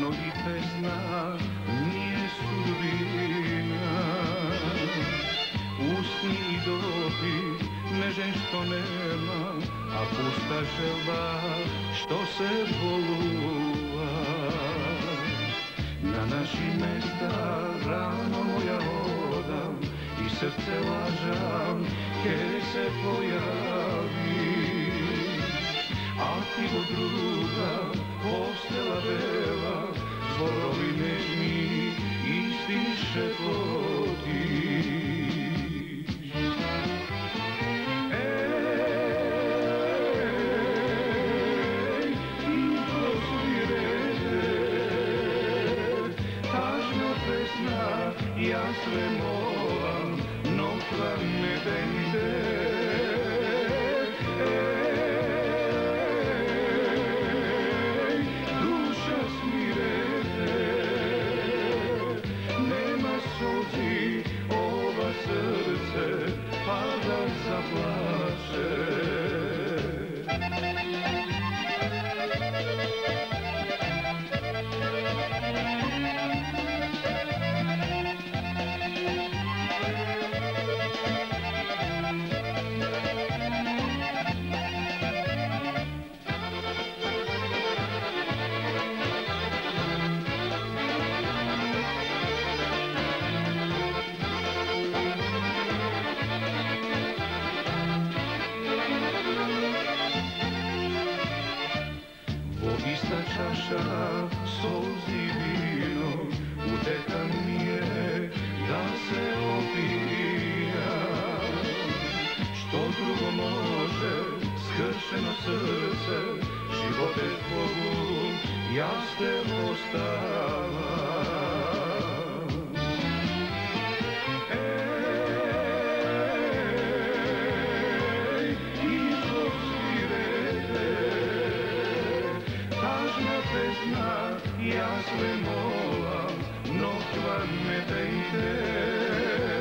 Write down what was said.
mnogi te zna, nije sudbina. Usni i dobi, nežen što nema, a pusta želba što se voluva. Na našim mesta rano moja odam i srce lažam, kjer se pojavi. A ti od druga postela bela, zvorovi nežni, isti šepoti. Ja sve moram, nokta ne dejte. Duša smirete, nema suzi, ova srce pa da zaplače. Ista čaša, solzi vino, utekan mi je da se opija. Što drugo može, skršeno srce, živote Bogu, ja ste ostala. Ja sve molam, nokta ne dejte.